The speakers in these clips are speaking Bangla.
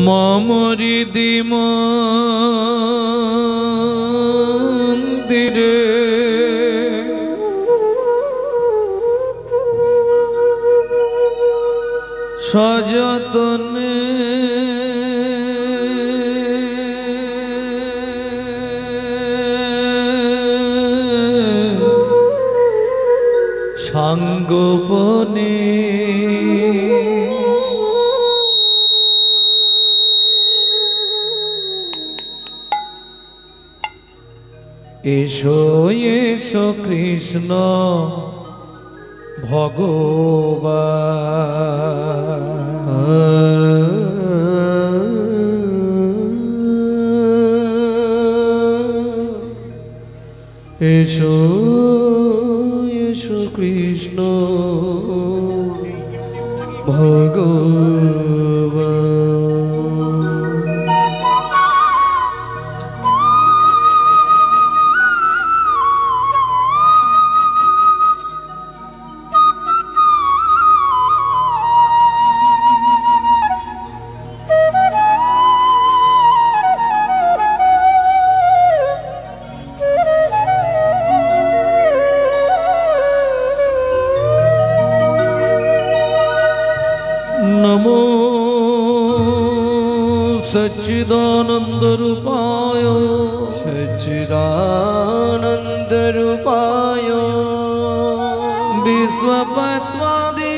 মমরিদি মন্দিরে সযতনে সাঙ্গোপনে এসো এসো কৃষ্ণ ভগবান এসো এসো কৃষ্ণ ভগবান नमो सच्चिदानंद रूपाय सच्चिदानंद रूपाय विश्वपत्वादि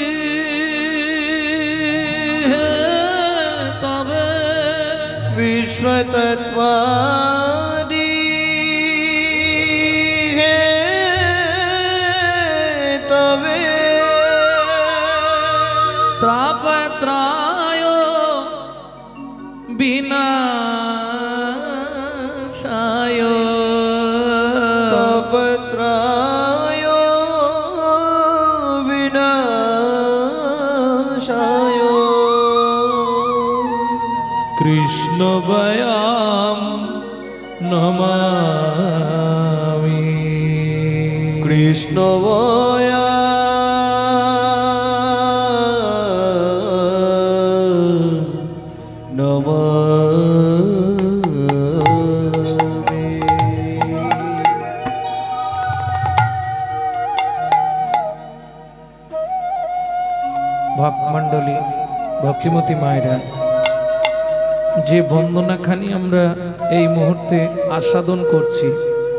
तवे विश्वतत्वादि तवे त्रापत्राय विनाशाय तापत्राय विनाशाय कृष्ण वयं नमामि कृष्ण वयं ভক্তমণ্ডলী ভক্তিমতী মায়েরা যে বন্দনাখানি আমরা এই মুহূর্তে আস্বাদন করছি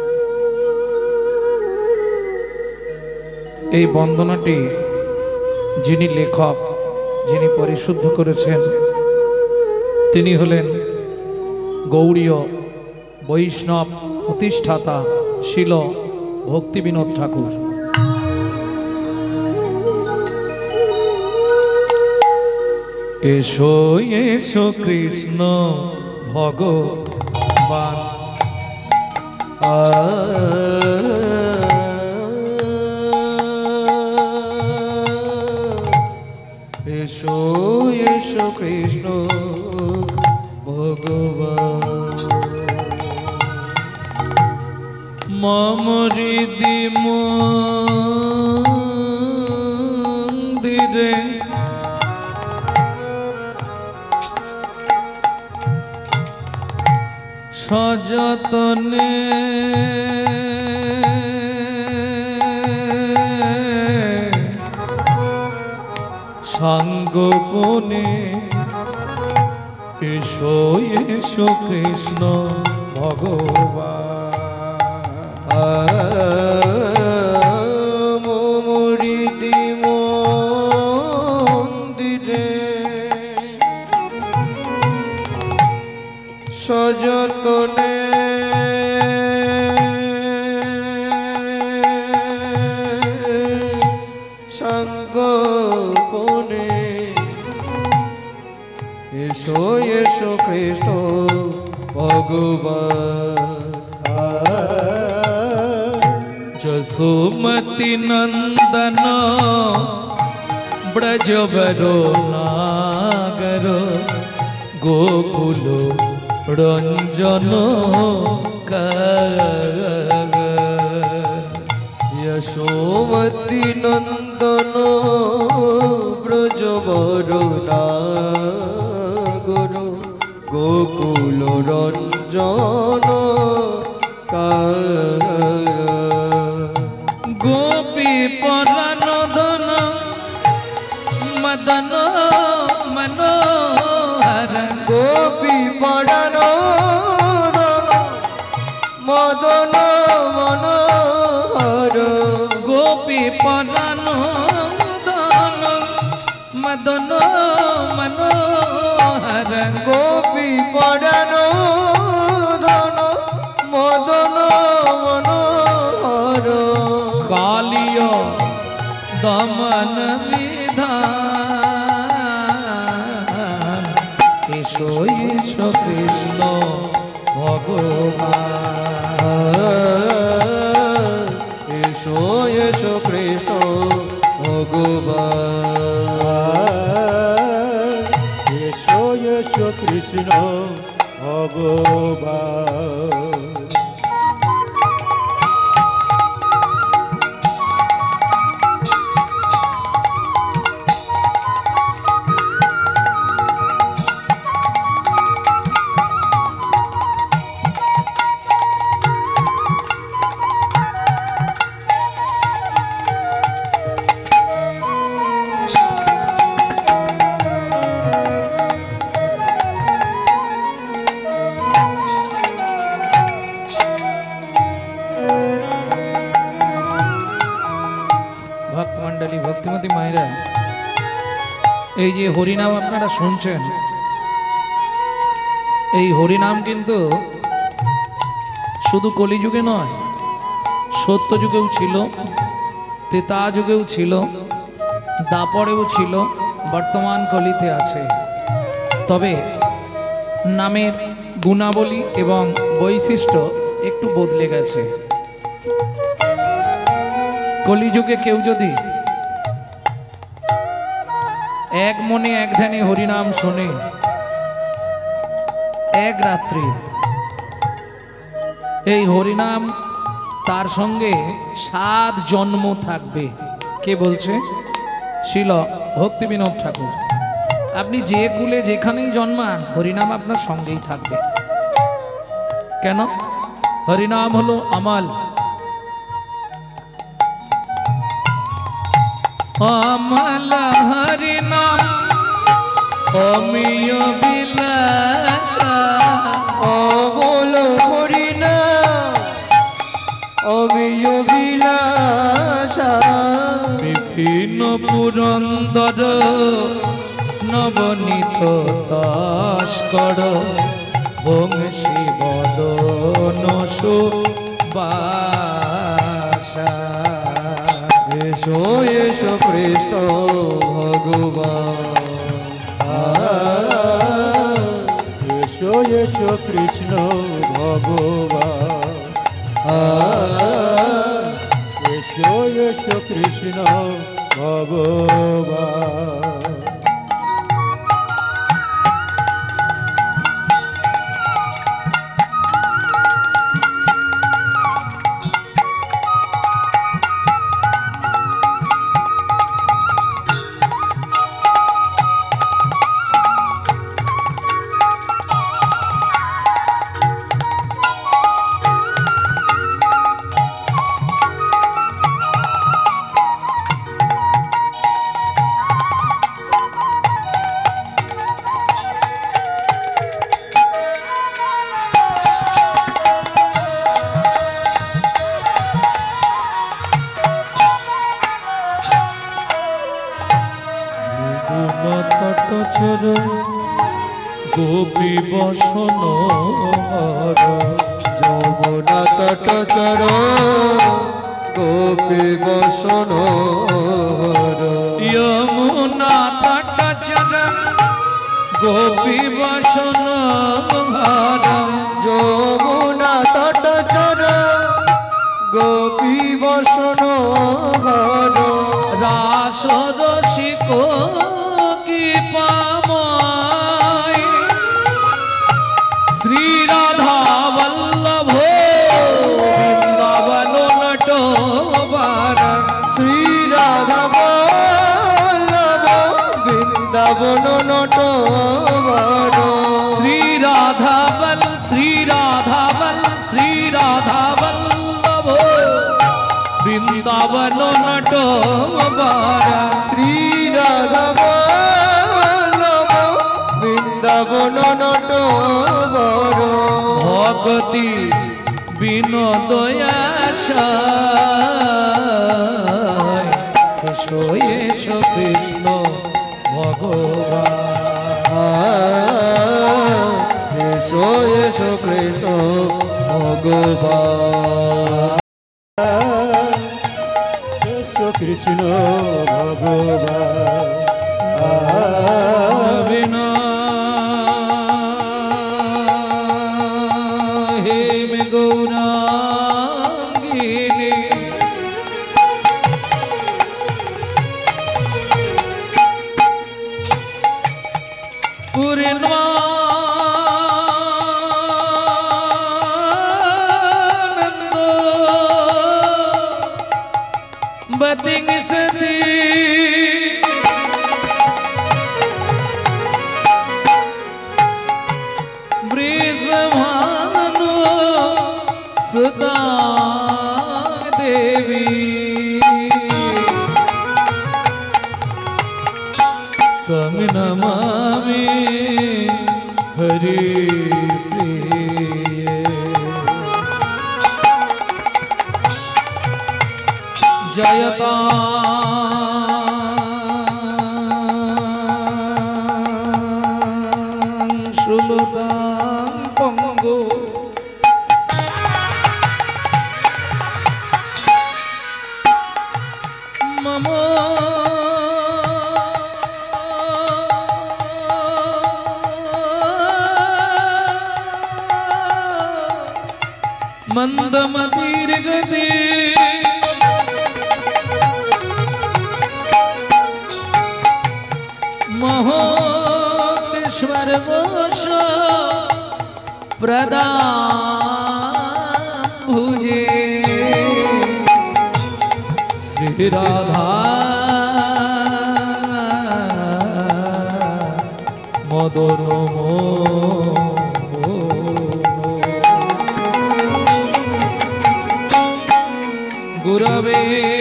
এই বন্দনাটি যিনি লেখক যিনি পরিশুদ্ধ করেছেন তিনি হলেন গৌড়ীয় বৈষ্ণব প্রতিষ্ঠাতা শিল ভক্তিবিনোদ ঠাকুর। এসো এসো কৃষ্ণ ভগবান এসো এসো কৃষ্ণ ভগবান মমরিদি মন্দিরে সযতনে সাঙ্গোপনে এসো এসো কৃষ্ণ ভগবান মমরিদি মন্দিরে সযতনে সাঙ্গোপনে এসো এসো কৃষ্ণ ভগবান যশোমতি নন্দন ব্রজবরো নাগর গোকুল রঞ্জন यशोमती नंदन ब्रजबरु नागर গোকুল রঞ্জন গোপী পরানদন মদন মনোহর গোপী পরানদন মদন মনোহর গোপী পরানদন মদন মনোহর গোপী পরানদন মদন মনোহর কালিয় দমন বিধান এসো এসো কৃষ্ণ ভগবান এসো এসো কৃষ্ণ ভগবান এসো এসো কৃষ্ণ ভগবান। ভক্তমণ্ডলী ভক্তিমতী মায়েরা, এই যে হরিনাম আপনারা শুনছেন, এই হরিনাম কিন্তু শুধু কলিযুগে নয়, সত্য যুগেও ছিল, ত্রেতা যুগেও ছিল, দাপরেও ছিল, বর্তমান কলিতে আছে। তবে নামের গুণাবলী এবং বৈশিষ্ট্য একটু বদলে গেছে। কলিযুগে কেউ যদি এক মনে এক ধ্যানে হরিনাম শোনে এক রাত্রি, এই হরিনাম তার সঙ্গে 7 জন্ম থাকবে। কে বলছে? শিল ভক্তি বিনোদ ঠাকুর। আপনি যে কুলে যেখানেই জন্মান, হরিনাম আপনার সঙ্গেই থাকবে। কেন? হরিনাম হলো আমল। অমল হরিনাম অমিয় বিলাস, অমল হরিনাম অমিয় বিলাস, বিভিন্ন পুরন্দর নবনীত তস্কর বংশী বদন সুবাসা। এসো এসো কৃষ্ণ ভগবান, এসো এসো কৃষ্ণ ভগবান, এসো এসো কৃষ্ণ ভগবান। গোপী বসন যমুনা তটচর গোপী বসন যমুনা তটচর গোপী বসন যমুনা তটচর গোপী বসন রাস রসিক কি পাময় শ্রী রাধা বল্লভ বৃন্দাবন নটবার, শ্রী রাধা বল্লভ বৃন্দাবন নটবার। করা শ্রী রাধা বল্লভ বৃন্দাবন নট বর ভক্তি বিনোদয়াশায় এসো এসো কৃষ্ণ ভগবান এসো এসো কৃষ্ণ ভগবান এসো কৃষ্ণ ভগবান বিনা হেম গৌরাঙ্গিনী পূর্ণানন্দ বদিং সদি বৃষভানু সুতা দেবী তম নমামি হরি প্রিয়ে জয়তা সুলতান পঙ্গু মম মন্দমতির গতি মহোতেশ্বর বস প্রদান ভুজে শ্রী রাধা মদন গুরবে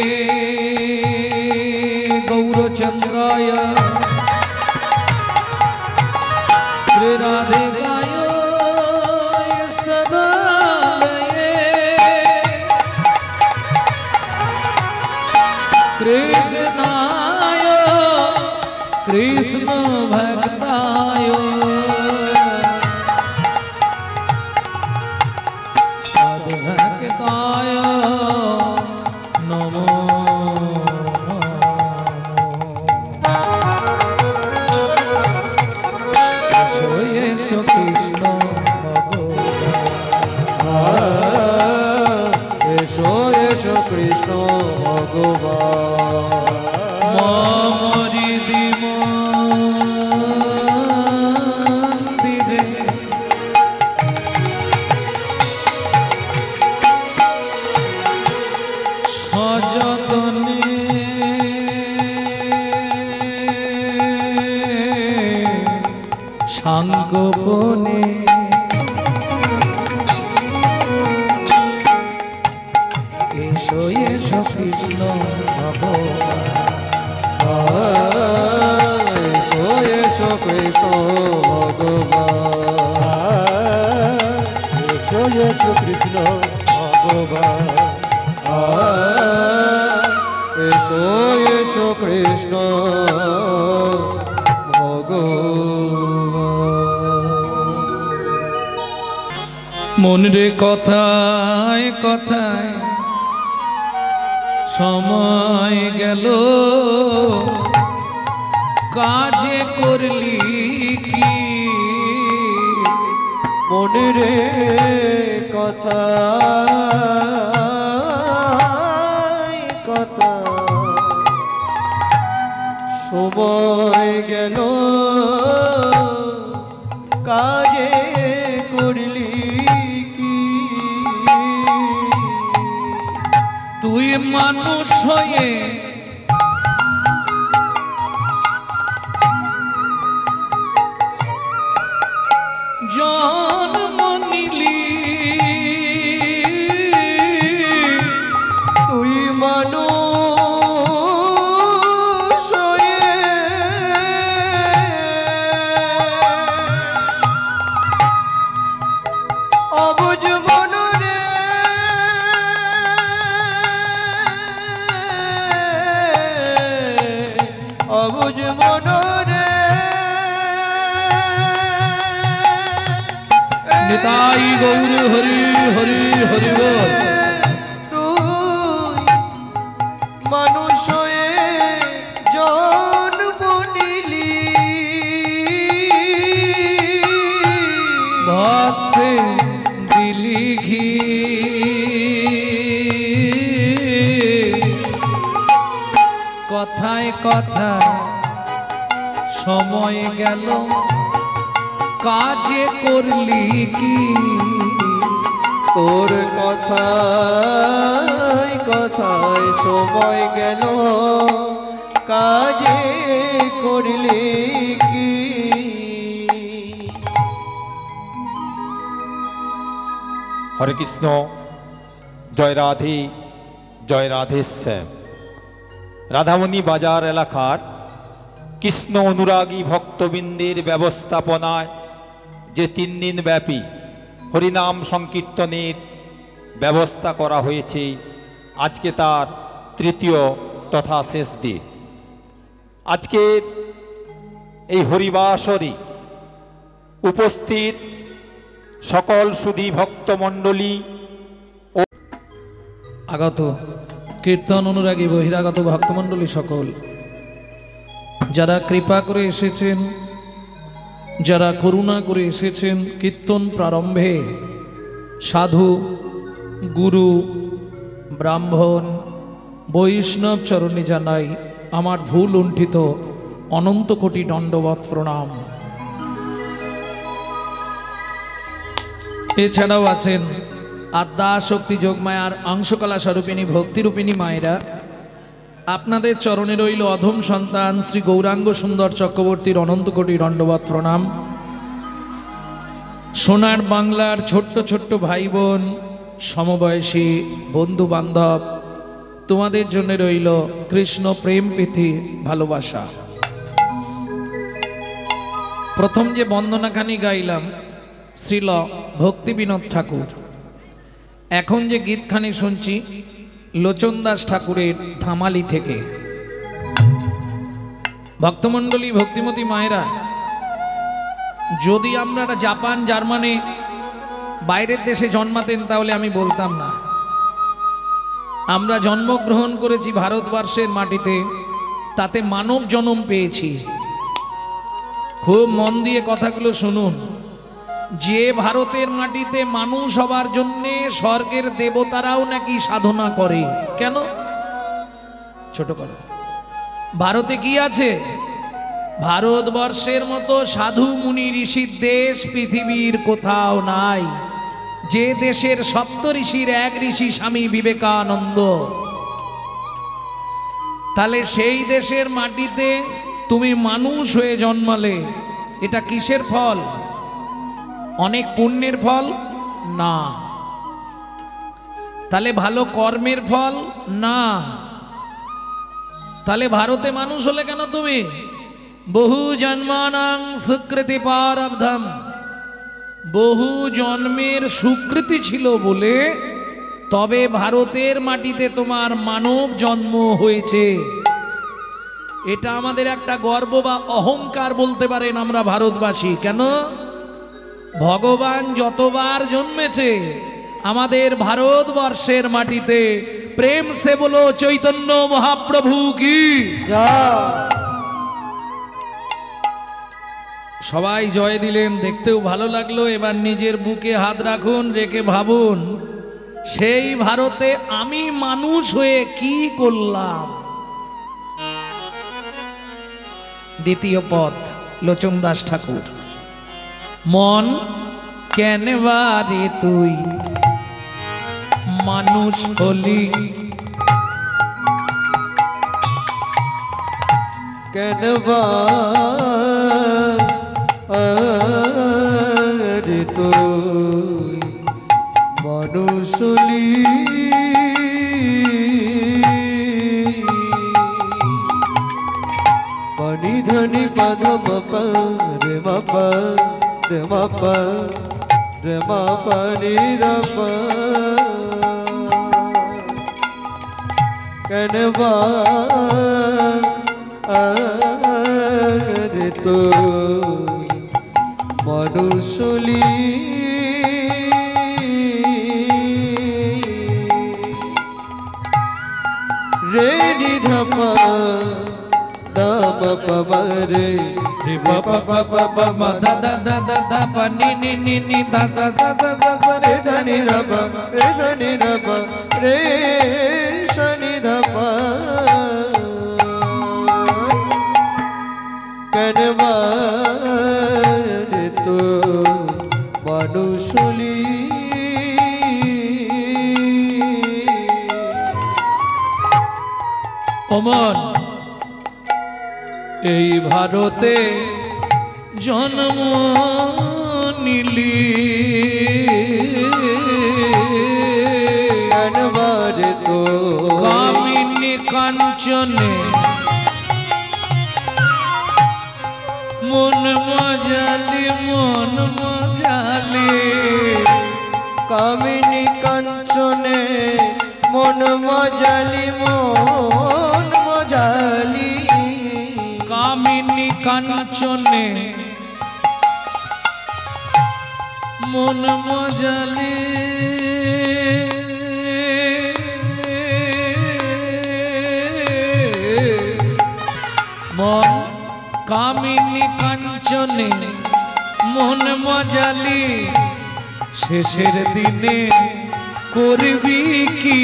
গৌরচন্দ্রায় শ্রী রাধিকায় স্তদালয়ে কৃষ্ণায় কৃষ্ণ ভক্তায় ভক্তায় নমো এসো কৃষ্ণ ভগবান এসো এসো কৃষ্ণ ভগবান মরি দিম দিরে সযতনে সাঙ্গোপনে এসো এসো কৃষ্ণ ভগবান এসো এসো কৃষ্ণ ভগবান এসো এসো কৃষ্ণ ভগবান এসো এসো কৃষ্ণ ভগবান মন রে কথায় কথায় সময় গেল কাজে করলি কি মনের কথা কথা সময় গেল কাজে করলি কি তুই মানুষ হয়ে জন্ম নিলি তুই মানুষ নিতাই গৌর হরি হরি হরি বল। তুই মানুষ হয়ে জন্ম নিলি, বৎসে দিলি ঘি, কথায় কথা সময় গেল কাজে করলি কি, তোর কথায় কথায় সময় গেল কাজে করলি কি। হরে কৃষ্ণ, জয় রাধে, জয় রাধেশ্যাম। রাধামণি বাজার এলাকার কৃষ্ণ অনুরাগী ভক্তবৃন্দের ব্যবস্থাপনায় যে 3 দিন ব্যাপী হরিনাম সংকীর্তনের ব্যবস্থা করা হয়েছে, আজকে তার তৃতীয় তথা শেষ দিন। আজকের এই হরিবাসরে উপস্থিত সকল সুধী ভক্তমণ্ডলী আগত কীর্তন অনুরাগী বহিরাগত ভক্তমণ্ডলী সকল, যারা কৃপা করে এসেছেন, যারা করুণা করে এসেছেন, কীর্তন প্রারম্ভে সাধু, গুরু, ব্রাহ্মণ, বৈষ্ণব চরণে জানাই আমার ভুল লুণ্ঠিত অনন্ত কোটি দণ্ডবৎ প্রণাম। এছাড়াও আছেন আদ্যা শক্তি যোগমায়ার অংশকলা স্বরূপিণী ভক্তিরূপিণী মায়েরা। আপনাদের চরণে রইল অধম সন্তান শ্রী গৌরাঙ্গ সুন্দর চক্রবর্তীর অনন্ত কোটি দণ্ডবৎ প্রণাম। সোনার বাংলার ছোট্ট ছোট্ট ভাই বোন, সমবয়সী বন্ধু বান্ধব, তোমাদের জন্য রইল কৃষ্ণ প্রেম প্রীতি ভালোবাসা। প্রথম যে বন্দনাখানি গাইলাম শ্রীল ভক্তি বিনোদ ঠাকুর, এখন যে গীতখানি শুনছি লোচন দাস ঠাকুরের ধামালি থেকে। ভক্তমণ্ডলী, ভক্তিমতী মায়েরা, যদি আপনারা জাপান, জার্মানি, বাইরের দেশে জন্মাতেন তাহলে আমি বলতাম না। আমরা জন্মগ্রহণ করেছি ভারতবর্ষের মাটিতে, তাতে মানব জন্ম পেয়েছি। খুব মন দিয়ে কথাগুলো শুনুন। যে ভারতের মাটিতে মানুষ হবার জন্যে স্বর্গের দেবতারাও নাকি সাধনা করে, কেন? ছোট করো, ভারতে কি আছে? ভারতবর্ষের মতো সাধু মুনি ঋষির দেশ পৃথিবীর কোথাও নাই। যে দেশের সপ্ত ঋষির এক ঋষি স্বামী বিবেকানন্দ। তাহলে সেই দেশের মাটিতে তুমি মানুষ হয়ে জন্মালে, এটা কিসের ফল? অনেক পুণ্যের ফল না। তাহলে ভালো কর্মের ফল না। তাহলে ভারতে মানুষ হলে কেন তুমি? বহু জন্মানাং সুকৃতি পারব্ধম, বহু জন্মের সুকৃতি ছিল বলে তবে ভারতের মাটিতে তোমার মানব জন্ম হয়েছে। এটা আমাদের একটা গর্ব বা অহংকার বলতে পারেন আমরা ভারতবাসী। কেন? ভগবান যতবার জন্মেছে আমাদের ভারতবর্ষের মাটিতে, প্রেম সে বলো চৈতন্য মহাপ্রভু কি। সবাই জয় দিলেন, দেখতেও ভালো লাগলো। এবার নিজের বুকে হাত রাখুন, রেখে ভাবুন সেই ভারতে আমি মানুষ হয়ে কি করলাম। দ্বিতীয় পদ লোচন দাস ঠাকুর। মন কেন বারে তুই মানুষ হলি, কেন বারে তুই মানুষ হলি, পানি ধনি পদ মপা রে মপা রে মপা রে মপা নি রপা, কেন বারে তুই মানুষ হলি। ni dha pa da pa pa ma re রে বা বা বা বা বা মা দা দা দা দা দা পা নি নি নি নি দা সা সা সা সা সা রে re দা da নি ni dha pa re da ni dha pa re sa ni dha pa কেনবারে তো মানুষলি অমন এই ভারতে জন্ম নিলি কেনবারে তো কামিনী কাঞ্চনে মন মজালি কামিনী কাঞ্চনে মন মজালি কামিনী কাঞ্চনে মন মজালি মন কামিনী কাঞ্চনে মন মজালি শেষের দিনে করবি কি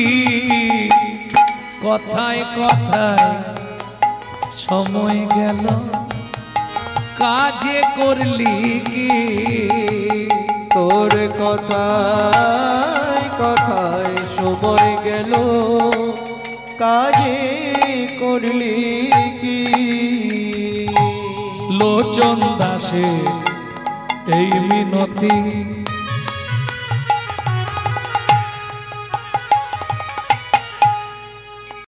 কথায় কথায় সময় গেল কাজে করলি কি তোর কথায় কথায় সময় গেল কাজে করলি কি লোচন দাসে এই মিনতি